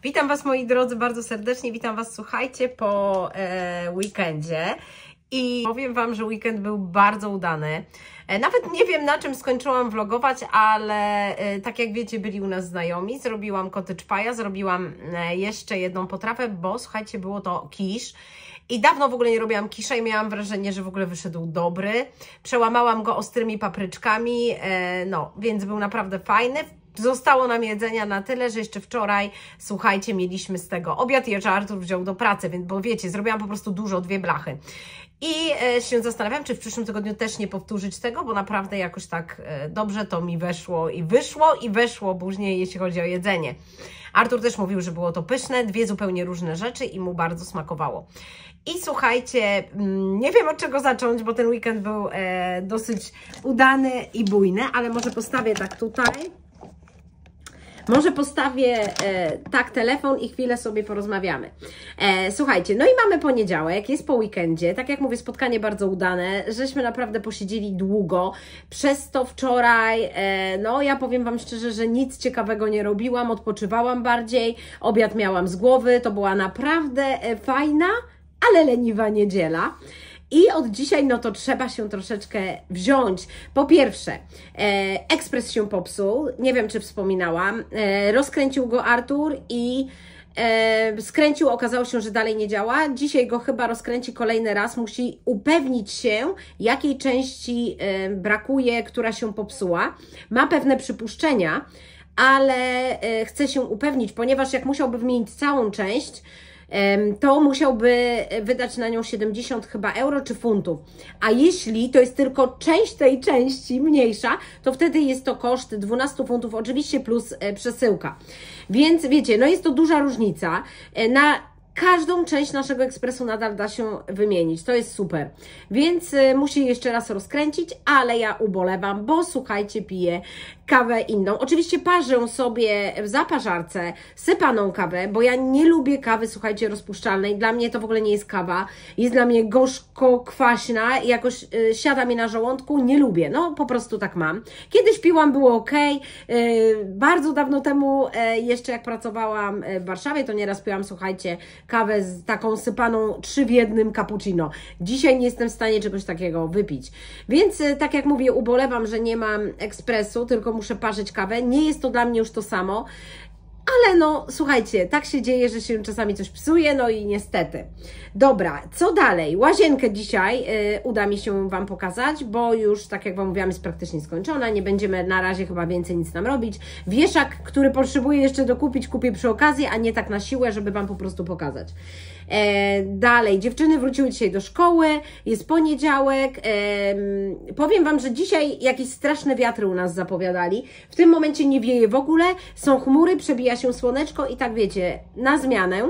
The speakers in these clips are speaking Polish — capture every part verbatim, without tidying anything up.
Witam Was, moi drodzy, bardzo serdecznie. Witam Was, słuchajcie, po e, weekendzie. I powiem Wam, że weekend był bardzo udany. E, nawet nie wiem, na czym skończyłam vlogować, ale e, tak jak wiecie, byli u nas znajomi. Zrobiłam cottage pie'a, zrobiłam e, jeszcze jedną potrawę, bo słuchajcie, było to kisz. I dawno w ogóle nie robiłam kisza i miałam wrażenie, że w ogóle wyszedł dobry. Przełamałam go ostrymi papryczkami, e, no, więc był naprawdę fajny. Zostało nam jedzenia na tyle, że jeszcze wczoraj, słuchajcie, mieliśmy z tego obiad i jeszcze Artur wziął do pracy, więc, bo wiecie, zrobiłam po prostu dużo, dwie blachy. I e, się zastanawiam, czy w przyszłym tygodniu też nie powtórzyć tego, bo naprawdę jakoś tak e, dobrze to mi weszło i wyszło i weszło później, jeśli chodzi o jedzenie. Artur też mówił, że było to pyszne, dwie zupełnie różne rzeczy i mu bardzo smakowało. I słuchajcie, nie wiem od czego zacząć, bo ten weekend był e, dosyć udany i bujny, ale może postawię tak tutaj. Może postawię e, tak telefon i chwilę sobie porozmawiamy. E, słuchajcie, no i mamy poniedziałek, jest po weekendzie. Tak jak mówię, spotkanie bardzo udane. Żeśmy naprawdę posiedzieli długo. Przez to wczoraj, e, no ja powiem Wam szczerze, że nic ciekawego nie robiłam. Odpoczywałam bardziej. Obiad miałam z głowy. To była naprawdę e, fajna, ale leniwa niedziela. I od dzisiaj, no to trzeba się troszeczkę wziąć. Po pierwsze, e, ekspres się popsuł, nie wiem czy wspominałam, e, rozkręcił go Artur i e, skręcił, okazało się, że dalej nie działa. Dzisiaj go chyba rozkręci kolejny raz, musi upewnić się, jakiej części e, brakuje, która się popsuła. Ma pewne przypuszczenia, ale e, chce się upewnić, ponieważ jak musiałby wymienić całą część, to musiałby wydać na nią siedemdziesiąt chyba euro czy funtów. A jeśli to jest tylko część tej części mniejsza, to wtedy jest to koszt dwanaście funtów, oczywiście plus przesyłka. Więc wiecie, no jest to duża różnica. Na każdą część naszego ekspresu nadal da się wymienić. To jest super. Więc y, musi jeszcze raz rozkręcić, ale ja ubolewam, bo słuchajcie, piję kawę inną. Oczywiście parzę sobie w zaparzarce sypaną kawę, bo ja nie lubię kawy, słuchajcie, rozpuszczalnej. Dla mnie to w ogóle nie jest kawa. Jest dla mnie gorzko-kwaśna i jakoś y, siada mi na żołądku. Nie lubię. No, po prostu tak mam. Kiedyś piłam, było ok. Y, bardzo dawno temu, y, jeszcze jak pracowałam w Warszawie, to nieraz piłam, słuchajcie, kawę z taką sypaną trzy w jednym cappuccino. Dzisiaj nie jestem w stanie czegoś takiego wypić. Więc tak jak mówię, ubolewam, że nie mam ekspresu, tylko muszę parzyć kawę. Nie jest to dla mnie już to samo. Ale no, słuchajcie, tak się dzieje, że się czasami coś psuje, no i niestety. Dobra, co dalej? Łazienkę dzisiaj y, uda mi się Wam pokazać, bo już, tak jak Wam mówiłam, jest praktycznie skończona. Nie będziemy na razie chyba więcej nic nam robić. Wieszak, który potrzebuję jeszcze dokupić, kupię przy okazji, a nie tak na siłę, żeby Wam po prostu pokazać. E, dalej, dziewczyny wróciły dzisiaj do szkoły, jest poniedziałek. E, powiem Wam, że dzisiaj jakieś straszne wiatry u nas zapowiadali. W tym momencie nie wieje w ogóle, są chmury, przebija się słoneczko i tak wiecie, na zmianę.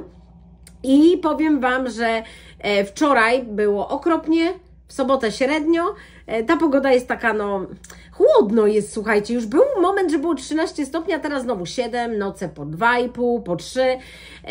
I powiem Wam, że e, wczoraj było okropnie, w sobotę średnio. E, ta pogoda jest taka, no, chłodno jest, słuchajcie. Już był moment, że było trzynaście stopni, a teraz znowu siedem, noce po dwa i pół, po trzy. E,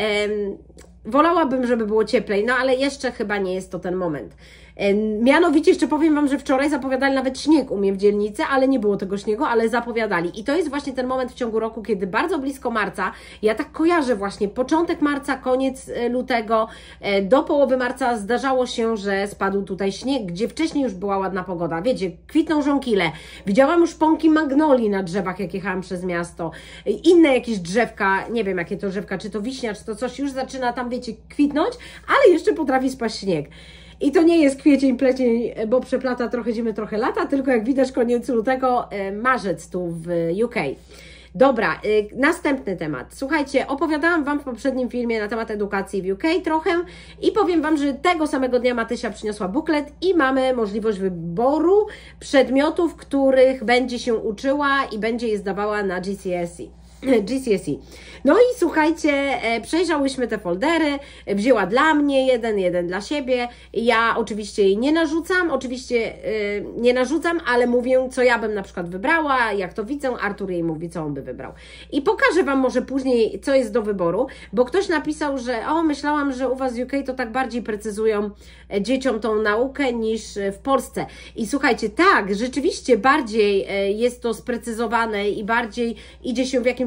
wolałabym, żeby było cieplej, no ale jeszcze chyba nie jest to ten moment. Mianowicie jeszcze powiem Wam, że wczoraj zapowiadali nawet śnieg u mnie w dzielnicy, ale nie było tego śniegu, ale zapowiadali. I to jest właśnie ten moment w ciągu roku, kiedy bardzo blisko marca, ja tak kojarzę właśnie, początek marca, koniec lutego, do połowy marca zdarzało się, że spadł tutaj śnieg, gdzie wcześniej już była ładna pogoda. Wiecie, kwitną żonkile, widziałam już pąki magnolii na drzewach, jak jechałam przez miasto, inne jakieś drzewka, nie wiem jakie to drzewka, czy to wiśnia, czy to coś, już zaczyna tam, wiecie, kwitnąć, ale jeszcze potrafi spaść śnieg. I to nie jest kwiecień, plecień, bo przeplata trochę zimy, trochę lata, tylko jak widać koniec lutego, marzec tu w U K. Dobra, następny temat. Słuchajcie, opowiadałam Wam w poprzednim filmie na temat edukacji w U K trochę i powiem Wam, że tego samego dnia Matysia przyniosła buklet i mamy możliwość wyboru przedmiotów, których będzie się uczyła i będzie je zdawała na G C S E. G C S E. No i słuchajcie, przejrzałyśmy te foldery, wzięła dla mnie jeden, jeden dla siebie. Ja oczywiście jej nie narzucam, oczywiście yy, nie narzucam, ale mówię, co ja bym na przykład wybrała, jak to widzę, Artur jej mówi, co on by wybrał. I pokażę Wam może później, co jest do wyboru, bo ktoś napisał, że o, myślałam, że u Was w U K to tak bardziej precyzują dzieciom tą naukę niż w Polsce. I słuchajcie, tak, rzeczywiście bardziej jest to sprecyzowane i bardziej idzie się w jakimś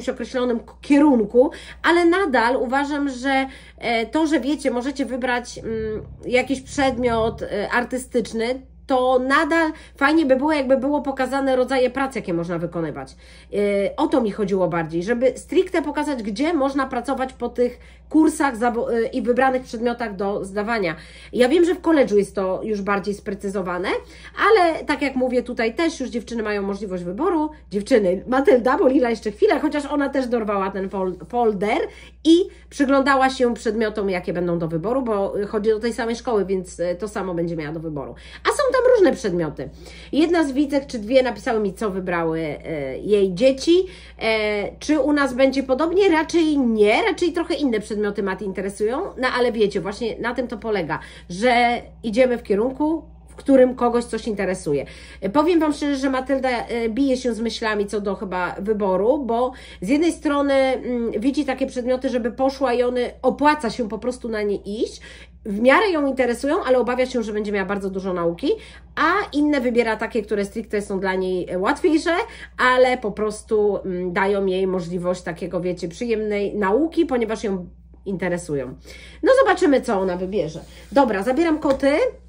jakimś określonym kierunku, ale nadal uważam, że to, że wiecie, możecie wybrać jakiś przedmiot artystyczny, to nadal fajnie by było, jakby było pokazane rodzaje prac, jakie można wykonywać. Yy, o to mi chodziło bardziej, żeby stricte pokazać, gdzie można pracować po tych kursach yy, i wybranych przedmiotach do zdawania. Ja wiem, że w koledżu jest to już bardziej sprecyzowane, ale tak jak mówię, tutaj też już dziewczyny mają możliwość wyboru. Dziewczyny, Matylda, bo Lila jeszcze chwilę, chociaż ona też dorwała ten folder i przyglądała się przedmiotom, jakie będą do wyboru, bo chodzi do tej samej szkoły, więc to samo będzie miała do wyboru. A są tam różne przedmioty. Jedna z widzek czy dwie napisały mi, co wybrały e, jej dzieci. E, czy u nas będzie podobnie? Raczej nie. Raczej trochę inne przedmioty Maty interesują. No ale wiecie, właśnie na tym to polega, że idziemy w kierunku, w którym kogoś coś interesuje. Powiem Wam szczerze, że Matylda bije się z myślami co do chyba wyboru, bo z jednej strony mm, widzi takie przedmioty, żeby poszła i one opłaca się po prostu na nie iść, w miarę ją interesują, ale obawia się, że będzie miała bardzo dużo nauki, a inne wybiera takie, które stricte są dla niej łatwiejsze, ale po prostu mm, dają jej możliwość takiego, wiecie, przyjemnej nauki, ponieważ ją interesują. No zobaczymy, co ona wybierze. Dobra, zabieram koty.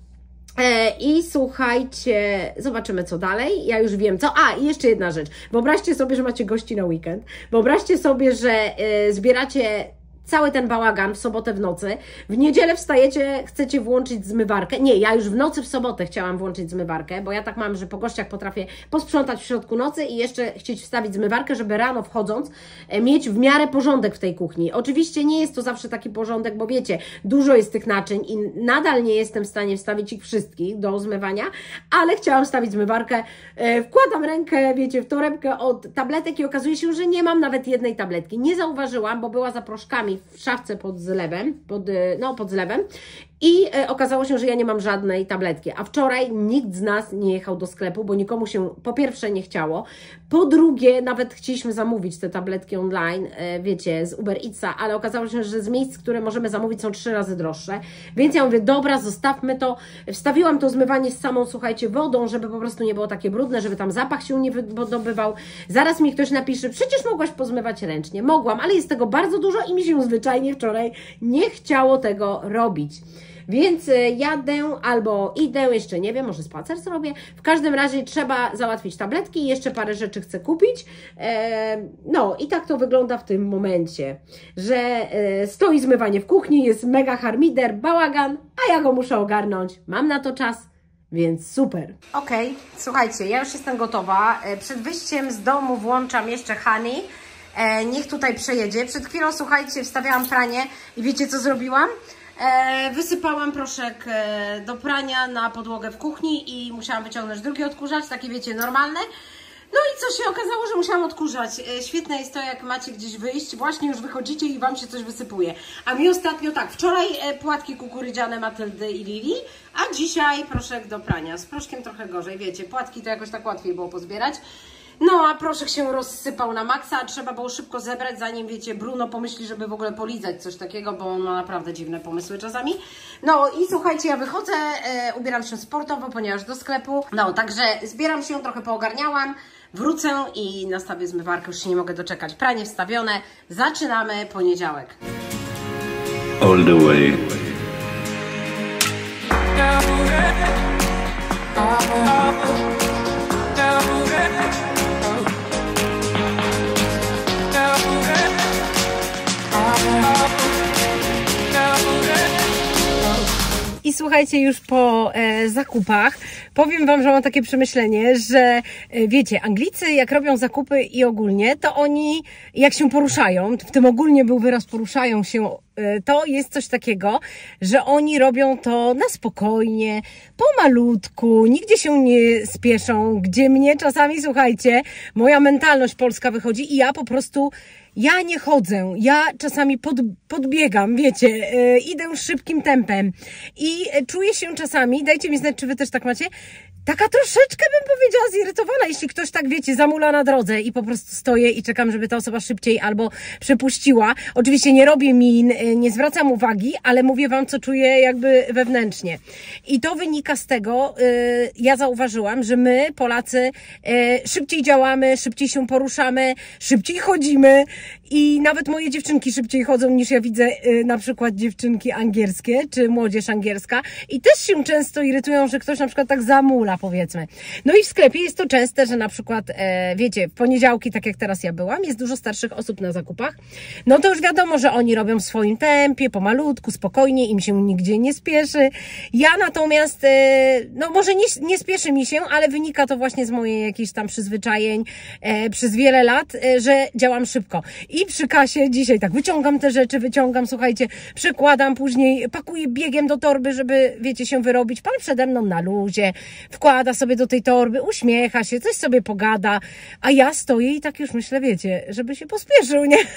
I słuchajcie, zobaczymy co dalej, ja już wiem co, a i jeszcze jedna rzecz, wyobraźcie sobie, że macie gości na weekend, wyobraźcie sobie, że y, zbieracie cały ten bałagan w sobotę w nocy, w niedzielę wstajecie, chcecie włączyć zmywarkę, nie, ja już w nocy w sobotę chciałam włączyć zmywarkę, bo ja tak mam, że po gościach potrafię posprzątać w środku nocy i jeszcze chcieć wstawić zmywarkę, żeby rano wchodząc mieć w miarę porządek w tej kuchni. Oczywiście nie jest to zawsze taki porządek, bo wiecie, dużo jest tych naczyń i nadal nie jestem w stanie wstawić ich wszystkich do zmywania, ale chciałam wstawić zmywarkę, wkładam rękę, wiecie, w torebkę od tabletek i okazuje się, że nie mam nawet jednej tabletki. Nie zauważyłam, bo była za proszkami w szafce pod zlewem, pod, no, pod zlewem i e, okazało się, że ja nie mam żadnej tabletki, a wczoraj nikt z nas nie jechał do sklepu, bo nikomu się po pierwsze nie chciało, po drugie nawet chcieliśmy zamówić te tabletki online, e, wiecie, z Uber Eatsa, ale okazało się, że z miejsc, które możemy zamówić są trzy razy droższe, więc ja mówię, dobra, zostawmy to, wstawiłam to zmywanie z samą, słuchajcie, wodą, żeby po prostu nie było takie brudne, żeby tam zapach się nie wydobywał. Zaraz mi ktoś napisze, przecież mogłaś pozmywać ręcznie. Mogłam, ale jest tego bardzo dużo i mi się zwyczajnie wczoraj nie chciało tego robić. Więc jadę albo idę, jeszcze nie wiem, może spacer zrobię. W każdym razie trzeba załatwić tabletki, jeszcze parę rzeczy chcę kupić. No i tak to wygląda w tym momencie, że stoi zmywanie w kuchni, jest mega harmider, bałagan, a ja go muszę ogarnąć. Mam na to czas, więc super. Okej, okay, słuchajcie, ja już jestem gotowa. Przed wyjściem z domu włączam jeszcze Honey. Niech tutaj przejedzie. Przed chwilą, słuchajcie, wstawiałam pranie i wiecie, co zrobiłam? E, wysypałam proszek e, do prania na podłogę w kuchni i musiałam wyciągnąć drugi odkurzacz, takie wiecie, normalne. No i co się okazało, że musiałam odkurzać. E, świetne jest to, jak macie gdzieś wyjść, właśnie już wychodzicie i Wam się coś wysypuje. A mi ostatnio tak, wczoraj e, płatki kukurydziane Matyldy i Lili, a dzisiaj proszek do prania. Z proszkiem trochę gorzej, wiecie, płatki to jakoś tak łatwiej było pozbierać. No, a proszek się rozsypał na maksa, a trzeba było szybko zebrać, zanim, wiecie, Bruno pomyśli, żeby w ogóle polizać coś takiego, bo on ma naprawdę dziwne pomysły czasami. No i słuchajcie, ja wychodzę, e, ubieram się sportowo, ponieważ do sklepu. No, także zbieram się, trochę poogarniałam, wrócę i nastawię zmywarkę, już się nie mogę doczekać. Pranie wstawione, zaczynamy poniedziałek. All the way. I słuchajcie, już po e, zakupach powiem Wam, że mam takie przemyślenie, że e, wiecie, Anglicy jak robią zakupy i ogólnie, to oni jak się poruszają, w tym ogólnie był wyraz poruszają się, e, to jest coś takiego, że oni robią to na spokojnie, pomalutku, nigdzie się nie spieszą, gdzie mnie czasami, słuchajcie, moja mentalność polska wychodzi i ja po prostu ja nie chodzę, ja czasami pod, podbiegam, wiecie, yy, idę szybkim tempem i czuję się czasami, dajcie mi znać, czy Wy też tak macie, taka troszeczkę bym powiedziała zirytowana, jeśli ktoś tak, wiecie, zamula na drodze i po prostu stoję i czekam, żeby ta osoba szybciej albo przepuściła. Oczywiście nie robię min, nie zwracam uwagi, ale mówię wam, co czuję jakby wewnętrznie. I to wynika z tego, yy, ja zauważyłam, że my, Polacy, yy, szybciej działamy, szybciej się poruszamy, szybciej chodzimy i nawet moje dziewczynki szybciej chodzą niż ja widzę yy, na przykład dziewczynki angielskie, czy młodzież angielska i też się często irytują, że ktoś na przykład tak zamula, powiedzmy. No i w sklepie jest to częste, że na przykład, e, wiecie, w poniedziałki, tak jak teraz ja byłam, jest dużo starszych osób na zakupach, no to już wiadomo, że oni robią w swoim tempie, pomalutku, spokojnie, im się nigdzie nie spieszy. Ja natomiast, e, no może nie, nie spieszy mi się, ale wynika to właśnie z mojej jakichś tam przyzwyczajeń e, przez wiele lat, e, że działam szybko. I przy kasie dzisiaj tak wyciągam te rzeczy, wyciągam, słuchajcie, przekładam, później pakuję biegiem do torby, żeby, wiecie, się wyrobić. Pan przede mną na luzie, wkłada sobie do tej torby, uśmiecha się, coś sobie pogada, a ja stoję i tak już myślę, wiecie, żeby się pospieszył, nie?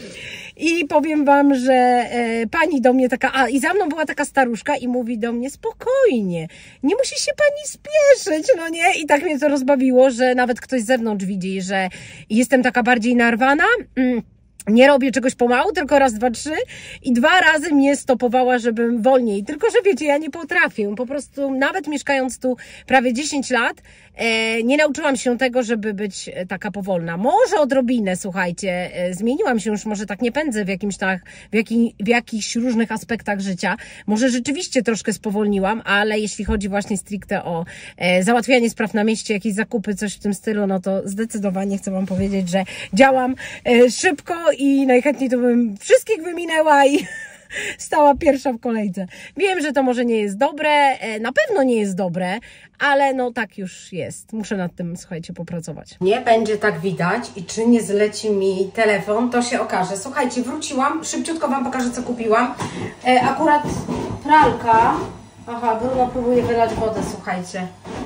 I powiem wam, że e, pani do mnie taka, a i za mną była taka staruszka i mówi do mnie, spokojnie, nie musi się pani spieszyć, no nie? I tak mnie to rozbawiło, że nawet ktoś z zewnątrz widzi, że jestem taka bardziej narwana, mm. Nie robię czegoś pomału, tylko raz, dwa, trzy i dwa razy mnie stopowała, żebym wolniej. Tylko, że wiecie, ja nie potrafię. Po prostu nawet mieszkając tu prawie dziesięć lat, e, nie nauczyłam się tego, żeby być taka powolna. Może odrobinę, słuchajcie, e, zmieniłam się już, może tak nie pędzę w jakimś tak, w, jaki, w jakichś różnych aspektach życia. Może rzeczywiście troszkę spowolniłam, ale jeśli chodzi właśnie stricte o e, załatwianie spraw na mieście, jakieś zakupy, coś w tym stylu, no to zdecydowanie chcę wam powiedzieć, że działam e, szybko i najchętniej to bym wszystkich wyminęła i stała pierwsza w kolejce. Wiem, że to może nie jest dobre, na pewno nie jest dobre, ale no tak już jest. Muszę nad tym, słuchajcie, popracować. Nie będzie tak widać i czy nie zleci mi telefon, to się okaże. Słuchajcie, wróciłam, szybciutko wam pokażę, co kupiłam. E, akurat pralka. Aha, Bruno próbuje wylać wodę, słuchajcie.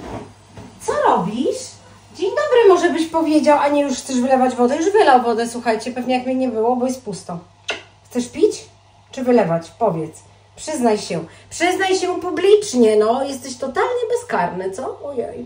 Co robisz? Dzień dobry, może byś powiedział, a nie już chcesz wylewać wodę? Już wylał wodę, słuchajcie, pewnie jak mnie nie było, bo jest pusto. Chcesz pić? Czy wylewać? Powiedz. Przyznaj się. Przyznaj się publicznie, no. Jesteś totalnie bezkarny, co? Ojej.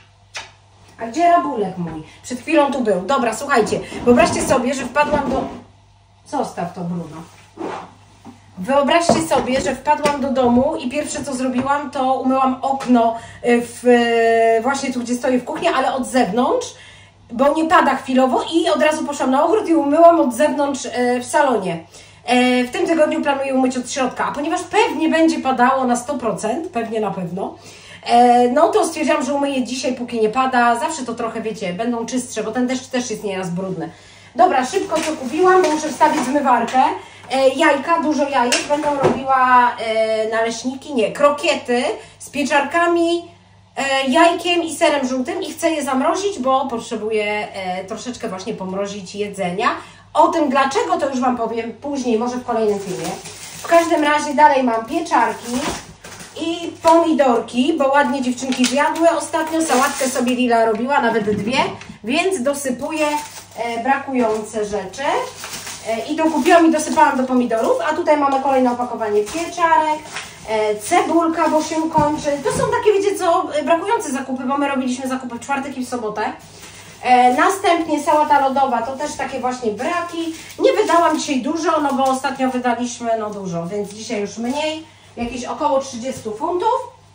A gdzie rabulek mój? Przed chwilą tu był. Dobra, słuchajcie, wyobraźcie sobie, że wpadłam do... Zostaw to, Bruno. Wyobraźcie sobie, że wpadłam do domu i pierwsze co zrobiłam, to umyłam okno w, właśnie tu, gdzie stoję w kuchni, ale od zewnątrz, bo nie pada chwilowo i od razu poszłam na ogród i umyłam od zewnątrz w salonie. W tym tygodniu planuję umyć od środka, a ponieważ pewnie będzie padało na sto procent, pewnie na pewno, no to stwierdziłam, że umyję dzisiaj, póki nie pada. Zawsze to trochę, wiecie, będą czystsze, bo ten deszcz też jest nieraz brudny. Dobra, szybko co kupiłam, bo muszę wstawić zmywarkę. E, jajka, dużo jajek, będę robiła e, naleśniki, nie, krokiety z pieczarkami, e, jajkiem i serem żółtym i chcę je zamrozić, bo potrzebuję e, troszeczkę właśnie pomrozić jedzenia. O tym dlaczego to już wam powiem później, może w kolejnym filmie. W każdym razie dalej mam pieczarki i pomidorki, bo ładnie dziewczynki zjadły ostatnio, sałatkę sobie Lila robiła, nawet dwie, więc dosypuję e, brakujące rzeczy. I dokupiłam i dosypałam do pomidorów, a tutaj mamy kolejne opakowanie pieczarek, cebulka, bo się kończy. To są takie, wiecie co, brakujące zakupy, bo my robiliśmy zakupy w czwartek i w sobotę. Następnie sałata lodowa, to też takie właśnie braki. Nie wydałam dzisiaj dużo, no bo ostatnio wydaliśmy no dużo, więc dzisiaj już mniej, jakieś około trzydzieści funtów.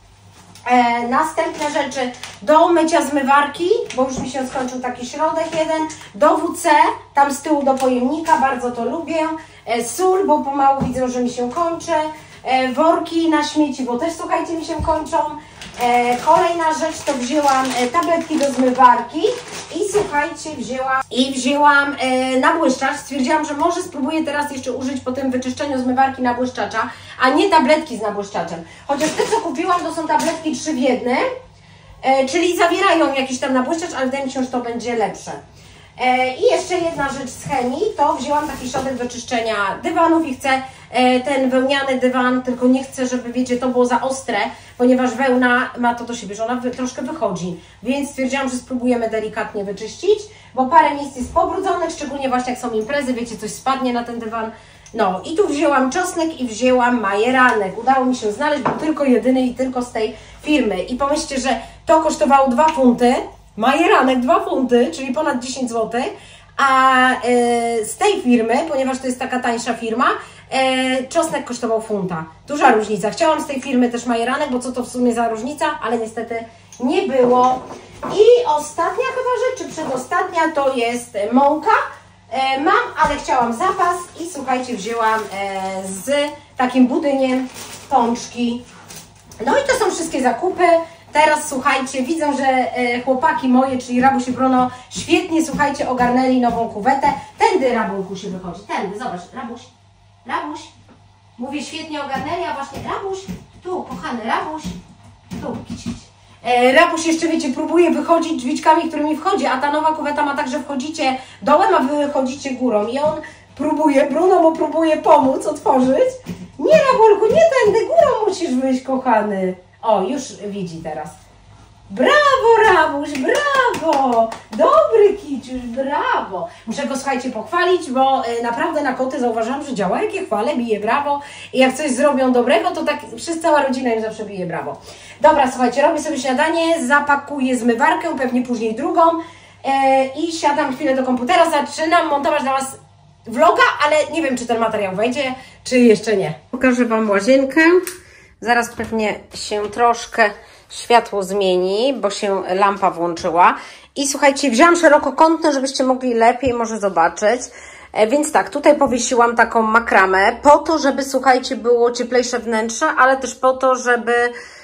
E, następne rzeczy do mycia zmywarki, bo już mi się skończył taki środek jeden, do W C, tam z tyłu do pojemnika, bardzo to lubię, e, sól, bo pomału widzę, że mi się kończy, e, worki na śmieci, bo też słuchajcie mi się kończą. E, kolejna rzecz to wzięłam e, tabletki do zmywarki i słuchajcie, wzięłam i wzięłam e, nabłyszczacz. Stwierdziłam, że może spróbuję teraz jeszcze użyć po tym wyczyszczeniu zmywarki nabłyszczacza, a nie tabletki z nabłyszczaczem. Chociaż te, co kupiłam, to są tabletki trzy w jednym, e, czyli zawierają jakiś tam nabłyszczacz, ale wydaje mi się, że to będzie lepsze. E, I jeszcze jedna rzecz z chemii, to wzięłam taki środek do czyszczenia dywanów i chcę e, ten wełniany dywan, tylko nie chcę, żeby, wiecie, to było za ostre, ponieważ wełna ma to do siebie, że ona wy, troszkę wychodzi, więc stwierdziłam, że spróbujemy delikatnie wyczyścić, bo parę miejsc jest pobrudzonych, szczególnie właśnie jak są imprezy, wiecie, coś spadnie na ten dywan. No i tu wzięłam czosnek i wzięłam majeranek. Udało mi się znaleźć, był tylko jedyny i tylko z tej firmy. I pomyślcie, że to To kosztowało dwa funty, majeranek dwa funty, czyli ponad dziesięć złotych, a e, z tej firmy, ponieważ to jest taka tańsza firma, e, czosnek kosztował funta. Duża różnica. Chciałam z tej firmy też majeranek, bo co to w sumie za różnica, ale niestety nie było. I ostatnia chyba rzecz, czy przedostatnia, to jest mąka. E, mam, ale chciałam zapas i słuchajcie, wzięłam e, z takim budyniem pączki. No i to są wszystkie zakupy. Teraz słuchajcie, widzę, że e, chłopaki moje, czyli Rabuś i Bruno, świetnie, słuchajcie, ogarnęli nową kuwetę. Tędy, Rabunku, się wychodzi. Tędy, zobacz, Rabuś, Rabuś. Mówię, świetnie ogarnęli, a właśnie Rabuś, tu, kochany Rabuś, tu, kić, kić. E, Rabuś jeszcze, wiecie, próbuje wychodzić drzwiczkami, którymi wchodzi, a ta nowa kuweta ma tak, że wchodzicie dołem, a wy wychodzicie górą. I on próbuje, Bruno mu próbuje pomóc otworzyć. Nie, Rabulku, nie tędy, górą musisz wyjść, kochany. O, już widzi teraz. Brawo, Rabuś, brawo! Dobry kiciuś, brawo! Muszę go, słuchajcie, pochwalić, bo y, naprawdę na koty zauważyłam, że działa, jak je chwalę, bije brawo. I jak coś zrobią dobrego, to tak przez cała rodzina im zawsze bije brawo. Dobra, słuchajcie, robię sobie śniadanie, zapakuję zmywarkę, pewnie później drugą y, i siadam chwilę do komputera, zaczynam montować dla Was vloga, ale nie wiem, czy ten materiał wejdzie, czy jeszcze nie. Pokażę Wam łazienkę. Zaraz pewnie się troszkę światło zmieni, bo się lampa włączyła. I słuchajcie, wzięłam szerokokątne, żebyście mogli lepiej może zobaczyć. E, więc tak, tutaj powiesiłam taką makramę po to, żeby, słuchajcie, było cieplejsze wnętrze, ale też po to, żeby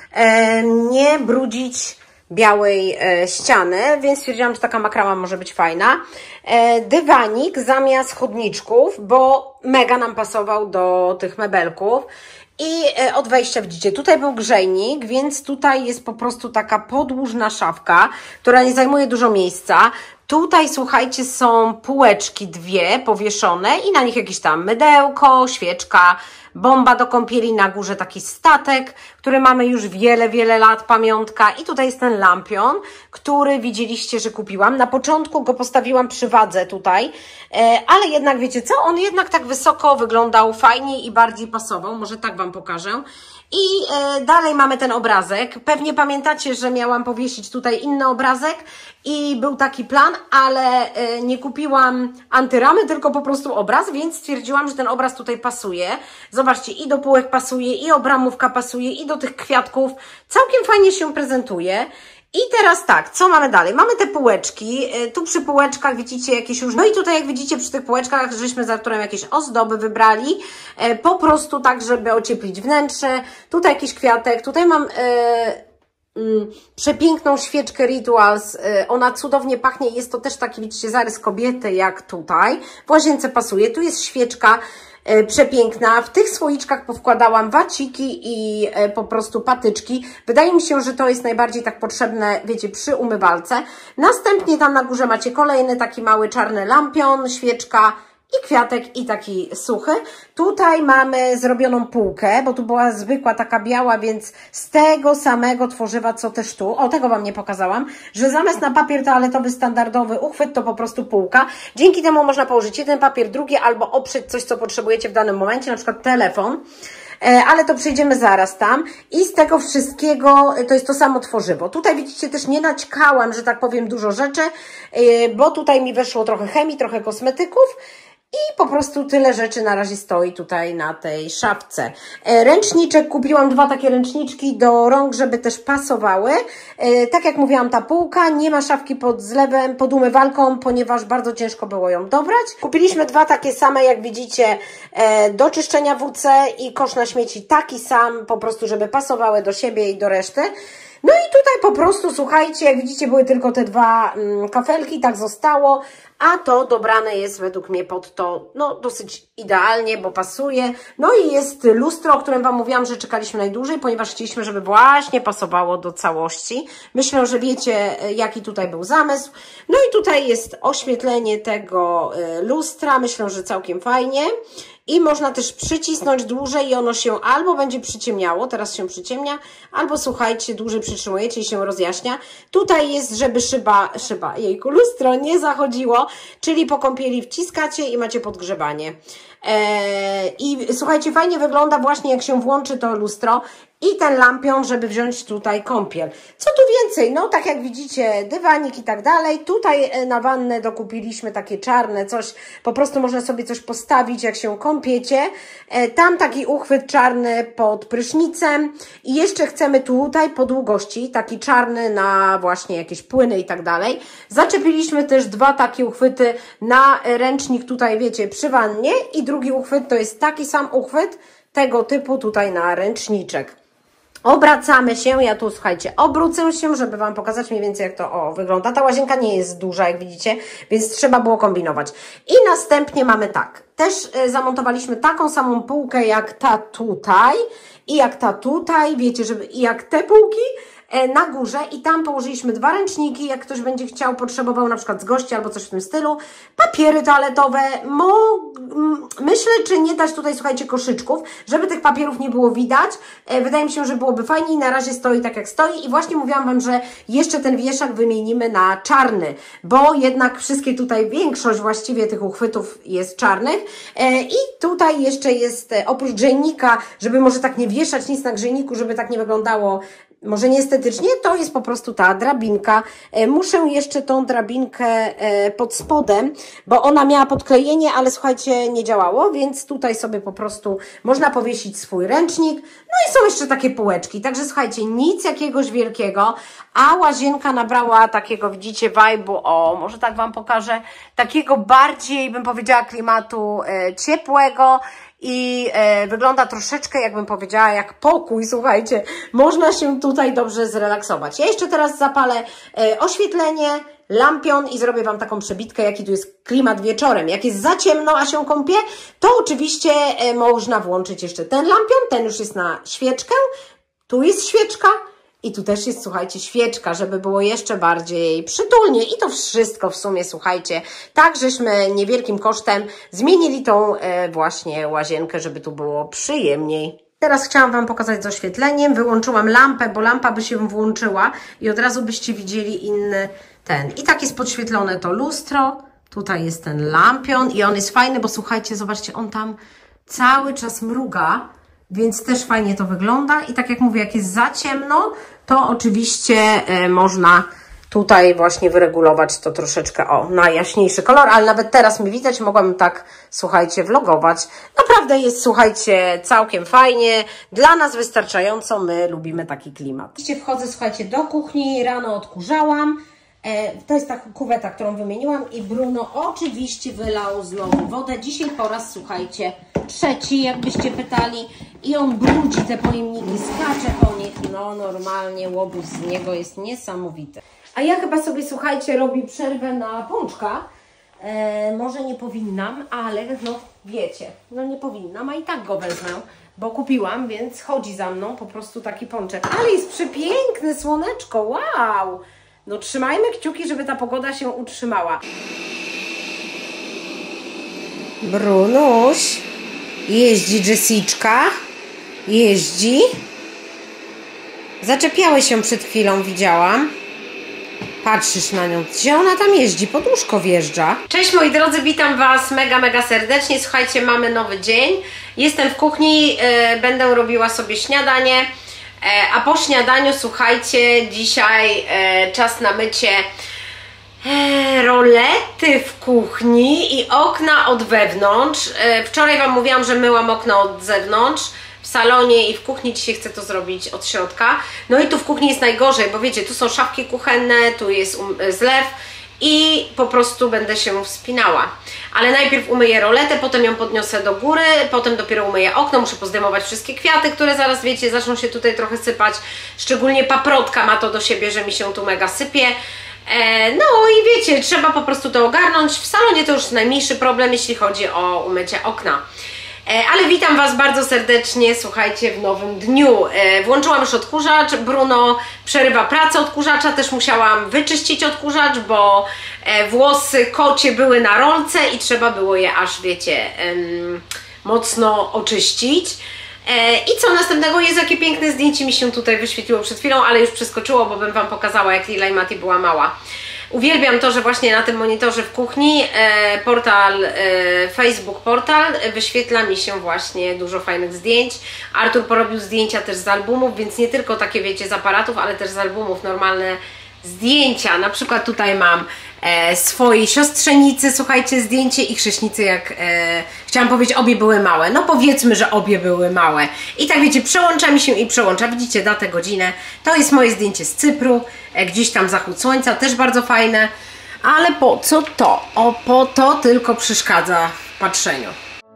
e, nie brudzić białej e, ściany, więc stwierdziłam, że taka makrama może być fajna. E, dywanik zamiast chodniczków, bo mega nam pasował do tych mebelków. I od wejścia widzicie, tutaj był grzejnik, więc tutaj jest po prostu taka podłużna szafka, która nie zajmuje dużo miejsca. Tutaj, słuchajcie, są półeczki dwie powieszone i na nich jakieś tam mydełko, świeczka, bomba do kąpieli, na górze taki statek, który mamy już wiele, wiele lat, pamiątka. I tutaj jest ten lampion, który widzieliście, że kupiłam. Na początku go postawiłam przy wadze tutaj, ale jednak wiecie co, on jednak tak wysoko wyglądał fajniej i bardziej pasował. Może tak Wam pokażę. I e, dalej mamy ten obrazek. Pewnie pamiętacie, że miałam powiesić tutaj inny obrazek i był taki plan, ale e, nie kupiłam antyramy, tylko po prostu obraz, więc stwierdziłam, że ten obraz tutaj pasuje. Zobaczcie, i do półek pasuje, i obramówka pasuje, i do tych kwiatków. Całkiem fajnie się prezentuje. I teraz tak, co mamy dalej? Mamy te półeczki, tu przy półeczkach widzicie jakieś już, no i tutaj jak widzicie przy tych półeczkach, żeśmy za którym jakieś ozdoby wybrali, po prostu tak, żeby ocieplić wnętrze, tutaj jakiś kwiatek, tutaj mam e, mm, przepiękną świeczkę Rituals, e, ona cudownie pachnie, jest to też taki, widzicie, zarys kobiety jak tutaj, w łazience pasuje, tu jest świeczka, przepiękna. W tych słoiczkach powkładałam waciki i po prostu patyczki. Wydaje mi się, że to jest najbardziej tak potrzebne, wiecie, przy umywalce. Następnie tam na górze macie kolejny taki mały czarny lampion, świeczka i kwiatek i taki suchy. Tutaj mamy zrobioną półkę, bo tu była zwykła taka biała, więc z tego samego tworzywa, co też tu. O, tego Wam nie pokazałam, że zamiast na papier toaletowy standardowy uchwyt, to po prostu półka. Dzięki temu można położyć jeden papier, drugi, albo oprzeć coś, co potrzebujecie w danym momencie, na przykład telefon. Ale to przejdziemy zaraz tam. I z tego wszystkiego to jest to samo tworzywo. Tutaj widzicie, też nie naćkałam, że tak powiem, dużo rzeczy, bo tutaj mi weszło trochę chemii, trochę kosmetyków. I po prostu tyle rzeczy na razie stoi tutaj na tej szafce. Ręczniczek, kupiłam dwa takie ręczniczki do rąk, żeby też pasowały. Tak jak mówiłam, ta półka, nie ma szafki pod zlewem, pod umywalką, ponieważ bardzo ciężko było ją dobrać. Kupiliśmy dwa takie same, jak widzicie, do czyszczenia W C i kosz na śmieci taki sam, po prostu, żeby pasowały do siebie i do reszty. No i tutaj po prostu, słuchajcie, jak widzicie, były tylko te dwa mm, kafelki, tak zostało, a to dobrane jest według mnie pod to, no, dosyć idealnie, bo pasuje. No i jest lustro, o którym Wam mówiłam, że czekaliśmy najdłużej, ponieważ chcieliśmy, żeby właśnie pasowało do całości. Myślę, że wiecie, jaki tutaj był zamysł. No i tutaj jest oświetlenie tego lustra, myślę, że całkiem fajnie. I można też przycisnąć dłużej i ono się albo będzie przyciemniało, teraz się przyciemnia, albo słuchajcie, dłużej przytrzymujecie i się rozjaśnia. Tutaj jest, żeby szyba, szyba, jejku, lustro nie zachodziło, czyli po kąpieli wciskacie i macie podgrzebanie. Eee, I słuchajcie, fajnie wygląda właśnie, jak się włączy to lustro i ten lampion, żeby wziąć tutaj kąpiel. Co tu więcej? No tak jak widzicie, dywanik i tak dalej. Tutaj na wannę dokupiliśmy takie czarne coś, po prostu można sobie coś postawić, jak się kąpiecie. Tam taki uchwyt czarny pod prysznicem i jeszcze chcemy tutaj po długości, taki czarny na właśnie jakieś płyny i tak dalej. Zaczepiliśmy też dwa takie uchwyty na ręcznik tutaj, wiecie, przy wannie i drugi uchwyt to jest taki sam uchwyt tego typu tutaj na ręczniczek. Obracamy się, ja tu słuchajcie, obrócę się, żeby Wam pokazać mniej więcej jak to o, wygląda. Ta łazienka nie jest duża, jak widzicie, więc trzeba było kombinować. I następnie mamy tak, też y, zamontowaliśmy taką samą półkę jak ta tutaj i jak ta tutaj, wiecie, żeby i jak te półki na górze i tam położyliśmy dwa ręczniki, jak ktoś będzie chciał, potrzebował na przykład z gości albo coś w tym stylu, papiery toaletowe, mo, myślę, czy nie dać tutaj, słuchajcie, koszyczków, żeby tych papierów nie było widać, wydaje mi się, że byłoby fajniej, na razie stoi tak jak stoi i właśnie mówiłam Wam, że jeszcze ten wieszak wymienimy na czarny, bo jednak wszystkie tutaj, większość właściwie tych uchwytów jest czarnych i tutaj jeszcze jest oprócz grzejnika, żeby może tak nie wieszać nic na grzejniku, żeby tak nie wyglądało może nie estetycznie, to jest po prostu ta drabinka. Muszę jeszcze tą drabinkę pod spodem, bo ona miała podklejenie, ale słuchajcie, nie działało, więc tutaj sobie po prostu można powiesić swój ręcznik. No i są jeszcze takie półeczki, także słuchajcie, nic jakiegoś wielkiego, a łazienka nabrała takiego, widzicie, vibe'u, o, może tak Wam pokażę, takiego bardziej, bym powiedziała, klimatu e, ciepłego, i e, wygląda troszeczkę, jakbym powiedziała, jak pokój, słuchajcie, można się tutaj dobrze zrelaksować. Ja jeszcze teraz zapalę e, oświetlenie, lampion i zrobię Wam taką przebitkę, jaki tu jest klimat wieczorem. Jak jest za ciemno, a się kąpię, to oczywiście e, można włączyć jeszcze ten lampion, ten już jest na świeczkę, tu jest świeczka, i tu też jest, słuchajcie, świeczka, żeby było jeszcze bardziej przytulnie. I to wszystko w sumie, słuchajcie, tak żeśmy niewielkim kosztem zmienili tą e, właśnie łazienkę, żeby tu było przyjemniej. Teraz chciałam Wam pokazać z oświetleniem. Wyłączyłam lampę, bo lampa by się włączyła i od razu byście widzieli inny ten. I tak jest podświetlone to lustro. Tutaj jest ten lampion i on jest fajny, bo słuchajcie, zobaczcie, on tam cały czas mruga. Więc też fajnie to wygląda i tak jak mówię, jak jest za ciemno, to oczywiście y, można tutaj właśnie wyregulować to troszeczkę, o, na jaśniejszy kolor, ale nawet teraz mi widać, mogłabym tak, słuchajcie, vlogować. Naprawdę jest, słuchajcie, całkiem fajnie, dla nas wystarczająco, my lubimy taki klimat. Oczywiście wchodzę, słuchajcie, do kuchni, rano odkurzałam. To jest ta kuweta, którą wymieniłam i Bruno oczywiście wylał znowu wodę. Dzisiaj po raz, słuchajcie, trzeci, jakbyście pytali, i on brudzi te pojemniki, skacze po nich, no normalnie łobuz z niego jest niesamowity. A ja chyba sobie, słuchajcie, robię przerwę na pączka. E, może nie powinnam, ale no wiecie, no nie powinnam, a i tak go wezmę, bo kupiłam, więc chodzi za mną po prostu taki pączek. Ale jest przepiękne słoneczko, wow! No trzymajmy kciuki, żeby ta pogoda się utrzymała. Brunuś, jeździ Jessiczka, jeździ. Zaczepiałeś się przed chwilą, widziałam. Patrzysz na nią, gdzie ona tam jeździ, pod łóżko wjeżdża. Cześć moi drodzy, witam Was mega, mega serdecznie. Słuchajcie, mamy nowy dzień. Jestem w kuchni, yy, będę robiła sobie śniadanie. A po śniadaniu, słuchajcie, dzisiaj e, czas na mycie e, rolety w kuchni i okna od wewnątrz. E, wczoraj Wam mówiłam, że myłam okna od zewnątrz, w salonie i w kuchni. Dzisiaj chcę to zrobić od środka. No i tu w kuchni jest najgorzej, bo wiecie, tu są szafki kuchenne, tu jest um, zlew i po prostu będę się wspinała. Ale najpierw umyję roletę, potem ją podniosę do góry, potem dopiero umyję okno, muszę pozdejmować wszystkie kwiaty, które zaraz, wiecie, zaczną się tutaj trochę sypać. Szczególnie paprotka ma to do siebie, że mi się tu mega sypie. E, no i wiecie, trzeba po prostu to ogarnąć. W salonie to już najmniejszy problem, jeśli chodzi o umycie okna. Ale witam Was bardzo serdecznie, słuchajcie, w nowym dniu. Włączyłam już odkurzacz, Bruno przerywa pracę odkurzacza, też musiałam wyczyścić odkurzacz, bo włosy kocie były na rolce i trzeba było je aż, wiecie, mocno oczyścić. I co następnego? Jest, jakie piękne zdjęcie mi się tutaj wyświetliło przed chwilą, ale już przeskoczyło, bo bym Wam pokazała, jak Lila i Mati była mała. Uwielbiam to, że właśnie na tym monitorze w kuchni e, portal, e, Facebook portal e, wyświetla mi się właśnie dużo fajnych zdjęć. Artur porobił zdjęcia też z albumów, więc nie tylko takie wiecie z aparatów, ale też z albumów normalne zdjęcia. Na przykład tutaj mam e, swojej siostrzenicy, słuchajcie, zdjęcie i chrześnicy, jak e, chciałam powiedzieć, obie były małe. No powiedzmy, że obie były małe. I tak wiecie, przełącza mi się i przełącza. Widzicie datę, godzinę. To jest moje zdjęcie z Cypru. E, gdzieś tam zachód słońca, też bardzo fajne. Ale po co to? O, po to tylko przeszkadza w patrzeniu.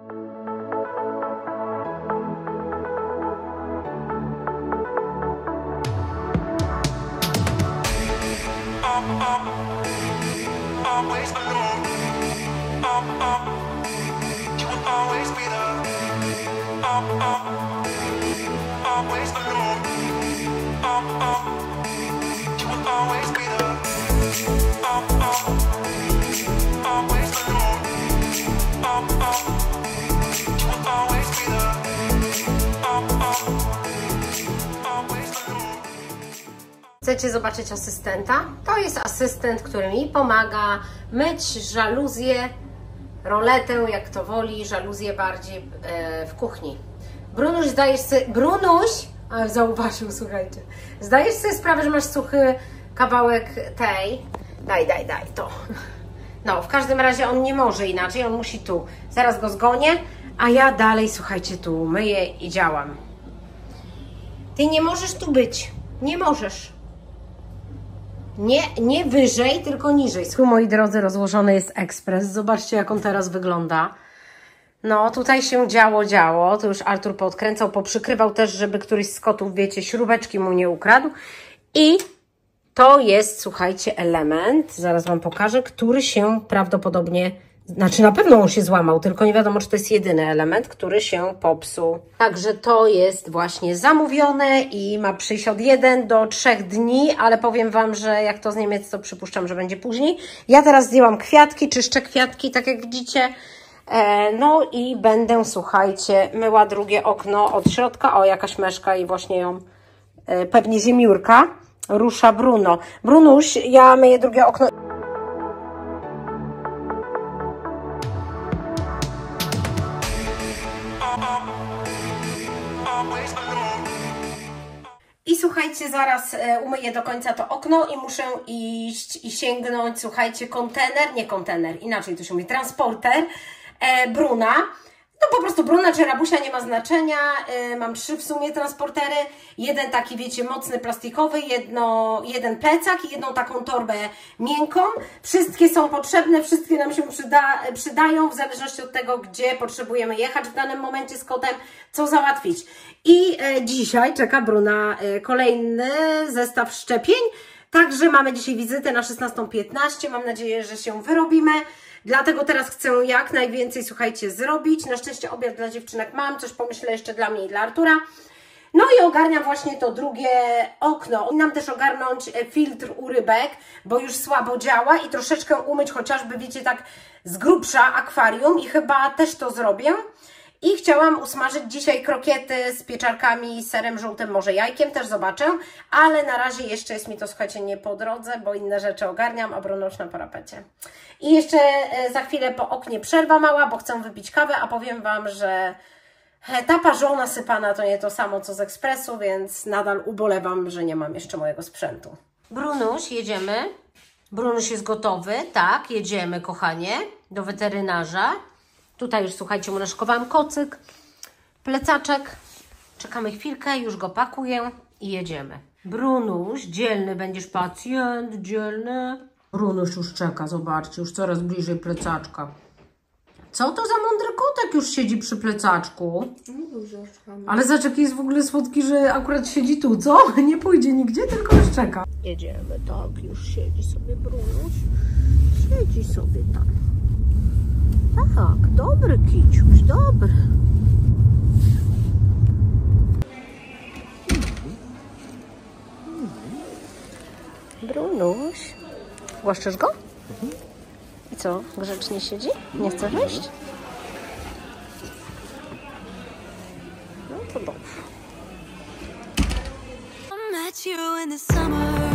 Chcecie zobaczyć asystenta? To jest asystent, który mi pomaga myć żaluzję, roletę, jak to woli, żaluzję bardziej e, w kuchni. Brunuś, zdajesz sobie... Brunuś! A, zauważył, słuchajcie. Zdajesz sobie sprawę, że masz suchy kawałek tej? Daj, daj, daj, to. No, w każdym razie on nie może inaczej, on musi tu. Zaraz go zgonię, a ja dalej, słuchajcie, tu myję i działam. Ty nie możesz tu być. Nie możesz. Nie, nie wyżej, tylko niżej. Tu, moi drodzy, rozłożony jest ekspres. Zobaczcie, jak on teraz wygląda. No, tutaj się działo, działo. Tu już Artur podkręcał, poprzykrywał też, żeby któryś z kotów, wiecie, śrubeczki mu nie ukradł. I to jest, słuchajcie, element, zaraz Wam pokażę, który się prawdopodobnie, znaczy na pewno on się złamał, tylko nie wiadomo, czy to jest jedyny element, który się popsuł. Także to jest właśnie zamówione i ma przyjść od jeden do trzech dni, ale powiem Wam, że jak to z Niemiec, to przypuszczam, że będzie później. Ja teraz zdjęłam kwiatki, czyszczę kwiatki, tak jak widzicie. No i będę, słuchajcie, myła drugie okno od środka. O, jakaś myszka i właśnie ją, pewnie ziemiórka, rusza Bruno. Brunuś, ja myję drugie okno. I słuchajcie, zaraz umyję do końca to okno i muszę iść i sięgnąć, słuchajcie, kontener, nie kontener, inaczej to się mówi, transporter e, Bruna. No po prostu Bruna czy Rabusia, nie ma znaczenia. E, mam trzy w sumie transportery. Jeden taki, wiecie, mocny, plastikowy, jedno, jeden plecak i jedną taką torbę miękką. Wszystkie są potrzebne, wszystkie nam się przyda, przydają w zależności od tego, gdzie potrzebujemy jechać w danym momencie z kotem, co załatwić. I e, dzisiaj czeka Bruna e, kolejny zestaw szczepień. Także mamy dzisiaj wizytę na szesnastą piętnaście. Mam nadzieję, że się wyrobimy. Dlatego teraz chcę jak najwięcej, słuchajcie, zrobić. Na szczęście obiad dla dziewczynek mam. Coś pomyślę jeszcze dla mnie i dla Artura. No i ogarniam właśnie to drugie okno. Powinnam też ogarnąć filtr u rybek, bo już słabo działa i troszeczkę umyć chociażby, wiecie, tak z grubsza akwarium i chyba też to zrobię. I chciałam usmażyć dzisiaj krokiety z pieczarkami, serem żółtym, może jajkiem, też zobaczę, ale na razie jeszcze jest mi to, słuchajcie, nie po drodze, bo inne rzeczy ogarniam, a Brunuś na parapecie. I jeszcze za chwilę po oknie przerwa mała, bo chcę wypić kawę, a powiem Wam, że ta parzona sypana to nie to samo co z ekspresu, więc nadal ubolewam, że nie mam jeszcze mojego sprzętu. Brunuś, jedziemy. Brunuś jest gotowy, tak, jedziemy, kochanie, do weterynarza. Tutaj już, słuchajcie, mu naszykowałam kocyk, plecaczek. Czekamy chwilkę, już go pakuję i jedziemy. Brunuś, dzielny będziesz pacjent, dzielny. Brunuś już czeka, zobaczcie, już coraz bliżej plecaczka. Co to za mądry kotek już siedzi przy plecaczku? Ale zobacz, jaki jest w ogóle słodki, że akurat siedzi tu, co? Nie pójdzie nigdzie, tylko już czeka. Jedziemy, tak, już siedzi sobie Brunuś. Siedzi sobie tam. Tak, dobry kiciuś, dobry. Brunuś. Głaszczysz go? I co, grzecznie siedzi? Nie chce wyjść? No to dobrze.